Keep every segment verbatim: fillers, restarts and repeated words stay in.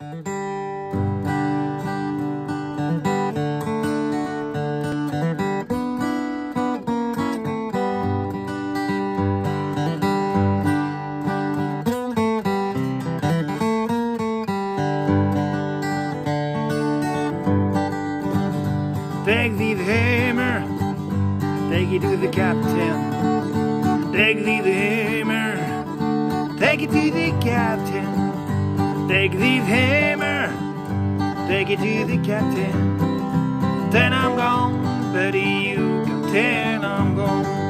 Take thee the hammer, take it to the captain. Take thee the hammer, take it to the captain. Take thee the hammer, take it to the captain. Then I'm gone, buddy, you can tell I'm gone.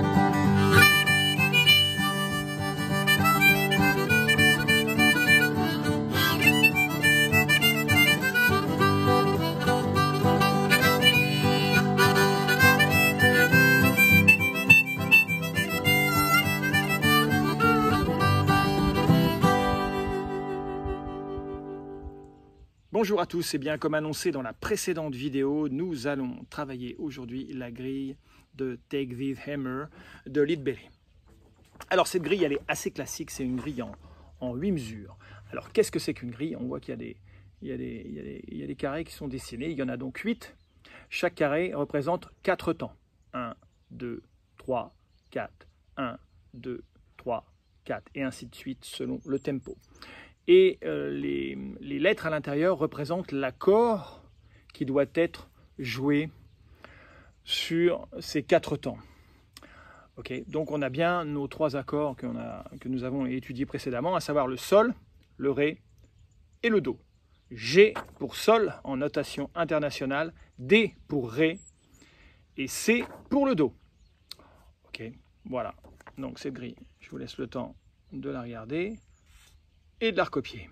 Bonjour à tous, et bien comme annoncé dans la précédente vidéo, nous allons travailler aujourd'hui la grille de Take Thee Hammer de Leadbelly. Alors cette grille elle est assez classique, c'est une grille en, en huit mesures. Alors qu'est-ce que c'est qu'une grille? On voit qu'il y a des, il y a des, il y a des, il y a des carrés qui sont dessinés, il y en a donc huit. Chaque carré représente quatre temps. un, deux, trois, quatre, un, deux, trois, quatre, et ainsi de suite selon le tempo. Et euh, les, les lettres à l'intérieur représentent l'accord qui doit être joué sur ces quatre temps. Okay, donc on a bien nos trois accords qu'on a, que nous avons étudiés précédemment, à savoir le sol, le ré et le do. G pour sol en notation internationale, D pour ré et C pour le do. Ok, voilà, donc cette grille, je vous laisse le temps de la regarder et de la recopier.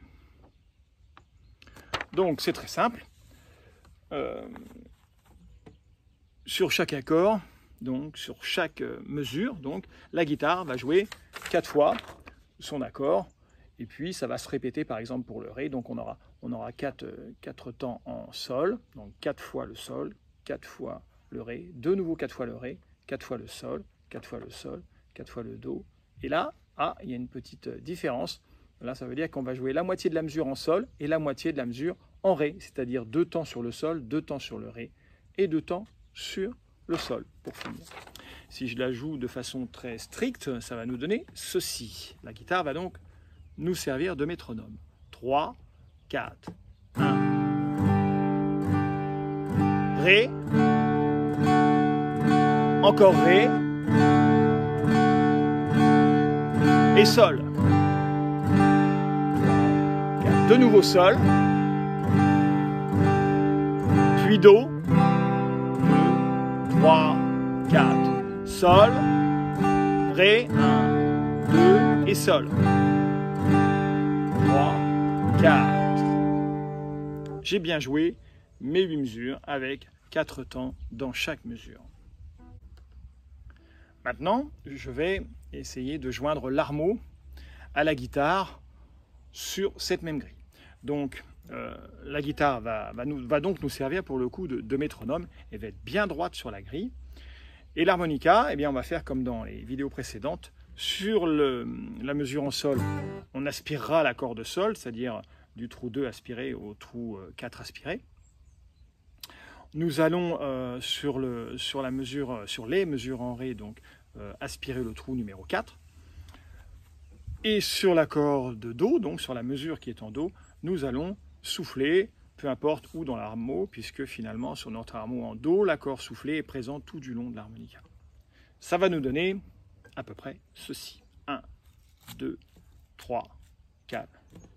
Donc c'est très simple. Euh, sur chaque accord, donc sur chaque mesure, donc la guitare va jouer quatre fois son accord, et puis ça va se répéter par exemple pour le ré. Donc on aura on aura quatre, quatre temps en sol, donc quatre fois le sol, quatre fois le ré, de nouveau quatre fois le ré, quatre fois le sol, quatre fois le sol, quatre fois le do. Et là, ah, il y a une petite différence. Là, ça veut dire qu'on va jouer la moitié de la mesure en sol et la moitié de la mesure en ré, c'est-à-dire deux temps sur le sol, deux temps sur le ré et deux temps sur le sol pour finir. Si je la joue de façon très stricte, ça va nous donner ceci. La guitare va donc nous servir de métronome. trois, quatre, un. Ré. Encore ré. Et sol. De nouveau sol, puis do, deux, trois, quatre, sol, ré, un, deux et sol, trois, quatre. J'ai bien joué mes huit mesures avec quatre temps dans chaque mesure. Maintenant, je vais essayer de joindre l'armo à la guitare sur cette même grille. Donc euh, la guitare va, va, nous, va donc nous servir pour le coup de, de métronome. Elle va être bien droite sur la grille. Et l'harmonica, eh bien, on va faire comme dans les vidéos précédentes. Sur le, la mesure en sol, on aspirera l'accord de sol, c'est-à-dire du trou deux aspiré au trou quatre aspiré. Nous allons euh, sur, le, sur, la mesure, sur les mesures en ré, donc euh, aspirer le trou numéro quatre. Et sur l'accord de do, donc sur la mesure qui est en do, nous allons souffler, peu importe où dans l'armo, puisque finalement sur notre armo en do, l'accord soufflé est présent tout du long de l'harmonica. Ça va nous donner à peu près ceci. un, deux, trois, quatre.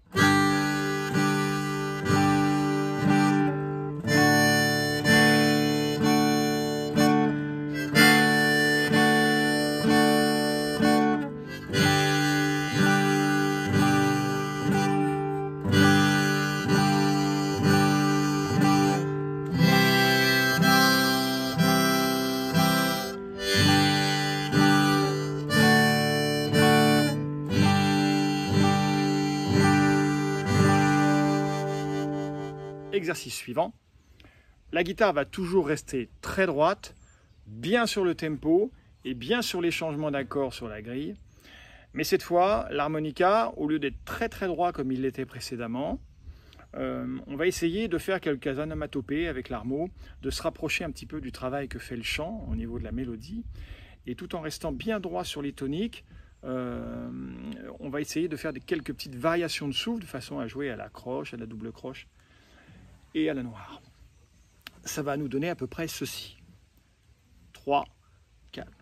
Exercice suivant, la guitare va toujours rester très droite, bien sur le tempo et bien sur les changements d'accords sur la grille. Mais cette fois, l'harmonica, au lieu d'être très très droit comme il l'était précédemment, euh, on va essayer de faire quelques onomatopées avec l'armo, de se rapprocher un petit peu du travail que fait le chant au niveau de la mélodie, et tout en restant bien droit sur les toniques, euh, on va essayer de faire des, quelques petites variations de souffle de façon à jouer à la croche, à la double croche et à la noire. Ça va nous donner à peu près ceci. trois, quatre.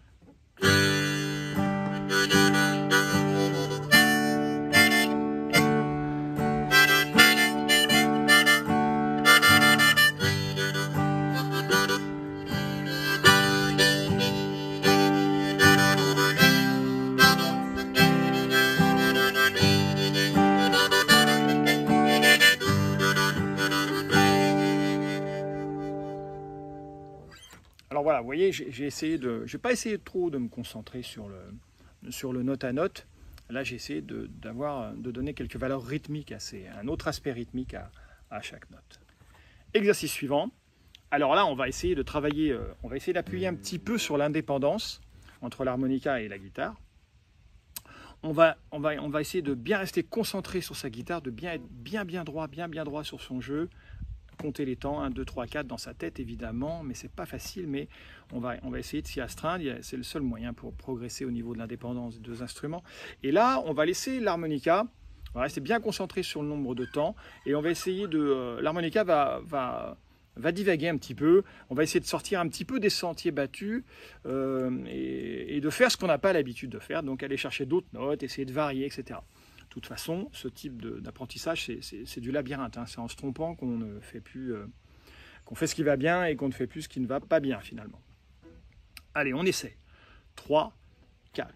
Alors voilà, vous voyez, j'ai essayé de, je n'ai pas essayé trop de me concentrer sur le, sur le note à note. Là, j'ai essayé de, d'avoir, de donner quelques valeurs rythmiques, à ces, un autre aspect rythmique à, à chaque note. Exercice suivant. Alors là, on va essayer de travailler, on va essayer d'appuyer un petit peu sur l'indépendance entre l'harmonica et la guitare. On va, on, va, on va essayer de bien rester concentré sur sa guitare, de bien être bien bien droit, bien bien droit sur son jeu. Compter les temps, un, deux, trois, quatre dans sa tête évidemment, mais c'est pas facile, mais on va, on va essayer de s'y astreindre, c'est le seul moyen pour progresser au niveau de l'indépendance des deux instruments. Et là, on va laisser l'harmonica, on va rester bien concentré sur le nombre de temps, et on va essayer de... Euh, l'harmonica va, va, va divaguer un petit peu, on va essayer de sortir un petit peu des sentiers battus, euh, et, et de faire ce qu'on n'a pas l'habitude de faire, donc aller chercher d'autres notes, essayer de varier, et cetera. De toute façon, ce type d'apprentissage, c'est du labyrinthe. Hein. C'est en se trompant qu'on ne fait plus, euh, qu'on fait ce qui va bien et qu'on ne fait plus ce qui ne va pas bien finalement. Allez, on essaie. trois, quatre.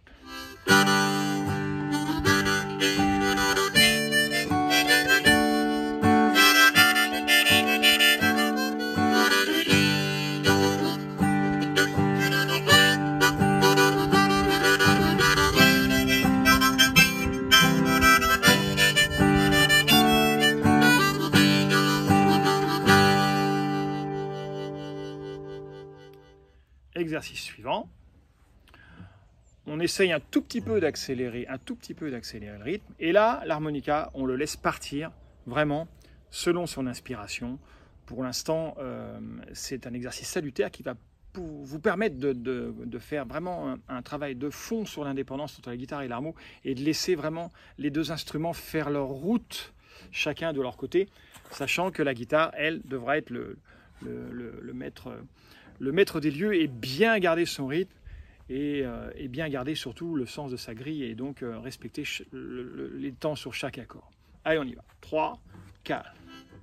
Exercice suivant. On essaye un tout petit peu d'accélérer, un tout petit peu d'accélérer le rythme. Et là, l'harmonica, on le laisse partir vraiment selon son inspiration. Pour l'instant, euh, c'est un exercice salutaire qui va vous permettre de, de, de faire vraiment un, un travail de fond sur l'indépendance entre la guitare et l'harmo et de laisser vraiment les deux instruments faire leur route, chacun de leur côté, sachant que la guitare, elle, devra être le, le, le, le maître... le maître des lieux et bien garder son rythme et, euh, et bien garder surtout le sens de sa grille et donc euh, respecter le, le, les temps sur chaque accord. Allez, on y va. trois, quatre.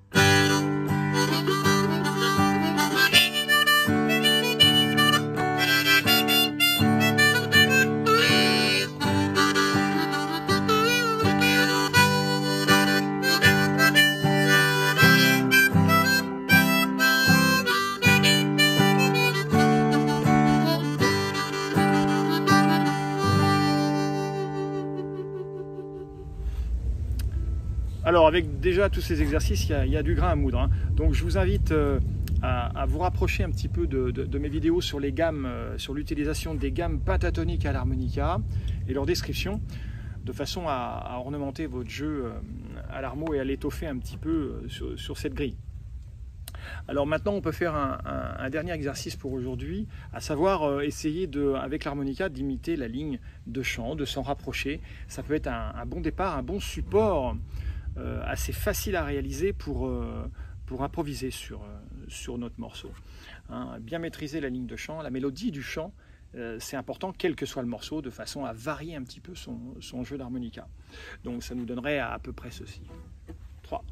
Alors avec déjà tous ces exercices, il y a, il y a du grain à moudre. Hein. Donc je vous invite euh, à, à vous rapprocher un petit peu de, de, de mes vidéos sur les gammes, euh, sur l'utilisation des gammes pentatoniques à l'harmonica et leur description, de façon à, à ornementer votre jeu euh, à l'armo et à l'étoffer un petit peu euh, sur, sur cette grille. Alors maintenant on peut faire un, un, un dernier exercice pour aujourd'hui, à savoir euh, essayer de, avec l'harmonica d'imiter la ligne de chant, de s'en rapprocher. Ça peut être un, un bon départ, un bon support euh, assez facile à réaliser pour, euh, pour improviser sur, euh, sur notre morceau. Hein, bien maîtriser la ligne de chant, la mélodie du chant, euh, c'est important quel que soit le morceau, de façon à varier un petit peu son, son jeu d'harmonica. Donc ça nous donnerait à, à peu près ceci. trois.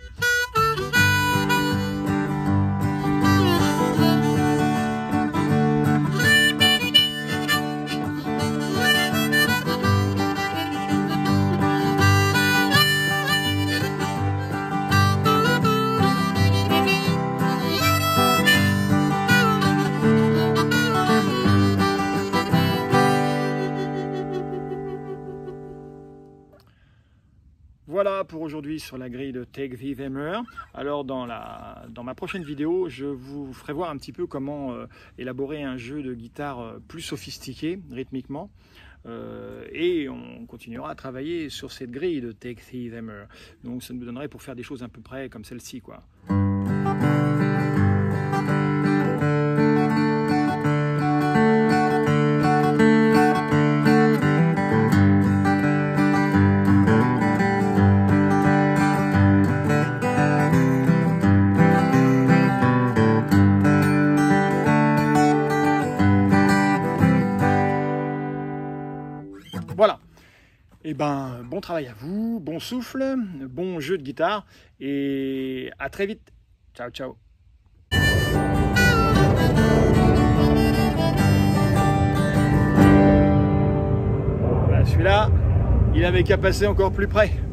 Voilà pour aujourd'hui sur la grille de Take Vive Hammer. Alors dans, la, dans ma prochaine vidéo, je vous ferai voir un petit peu comment euh, élaborer un jeu de guitare euh, plus sophistiqué rythmiquement. euh, et on continuera à travailler sur cette grille de Take Thief Hammer. Donc ça nous donnerait pour faire des choses à peu près comme celle-ci, quoi. Voilà, et eh ben bon travail à vous, bon souffle, bon jeu de guitare et à très vite. Ciao, ciao. Voilà, celui-là, il avait qu'à passer encore plus près.